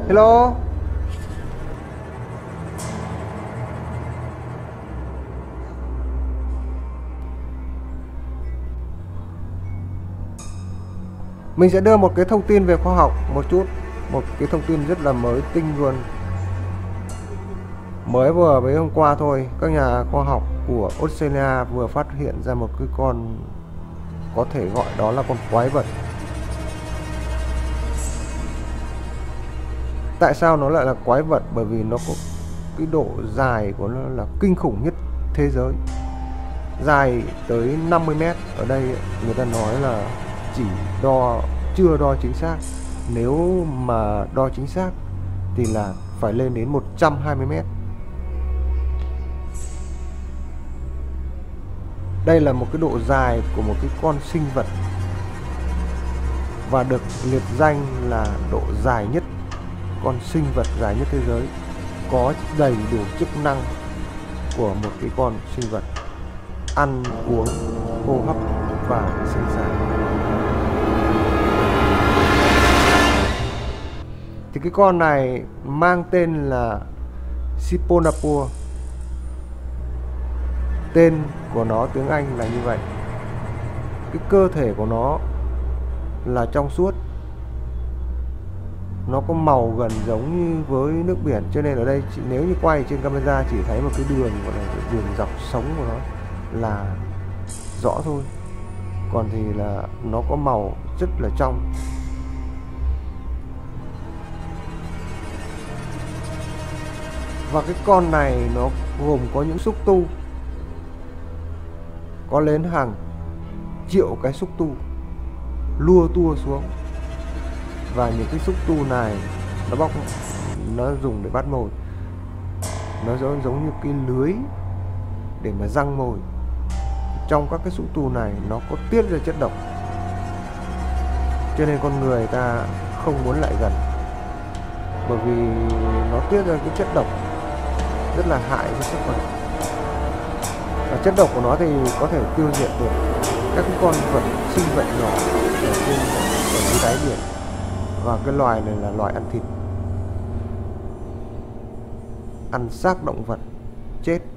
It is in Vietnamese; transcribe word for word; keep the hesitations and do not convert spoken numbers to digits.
Hello. Mình sẽ đưa một cái thông tin về khoa học một chút, một cái thông tin rất là mới tinh luôn. Mới vừa mấy hôm qua thôi, các nhà khoa học của Australia vừa phát hiện ra một cái con, có thể gọi đó là con quái vật. Tại sao nó lại là quái vật? Bởi vì nó có cái độ dài của nó là kinh khủng nhất thế giới, dài tới năm mươi mét. Ở đây người ta nói là chỉ đo, chưa đo chính xác. Nếu mà đo chính xác thì là phải lên đến một trăm hai mươi mét. Đây là một cái độ dài của một cái con sinh vật và được liệt danh là độ dài nhất, con sinh vật dài nhất thế giới, có đầy đủ chức năng của một cái con sinh vật: ăn, uống, hô hấp và sinh sản. Thì cái con này mang tên là Siponapur. Tên của nó tiếng Anh là như vậy. Cái cơ thể của nó là trong suốt, nó có màu gần giống như với nước biển, cho nên ở đây chị, nếu như quay trên camera chỉ thấy một cái đường gọi là đường dọc sống của nó là rõ thôi, còn thì là nó có màu rất là trong. Và cái con này nó gồm có những xúc tu, có đến hàng triệu cái xúc tu lua tua xuống, và những cái xúc tu này nó bóc, nó dùng để bắt mồi, nó giống giống như cái lưới để mà giăng mồi. Trong các cái xúc tu này nó có tiết ra chất độc, cho nên con người ta không muốn lại gần, bởi vì nó tiết ra cái chất độc rất là hại cho sức khỏe. Và chất độc của nó thì có thể tiêu diệt được các cái con vật sinh vật nhỏ ở trên ở dưới đáy biển. Và cái loài này là loài ăn thịt, ăn xác động vật chết.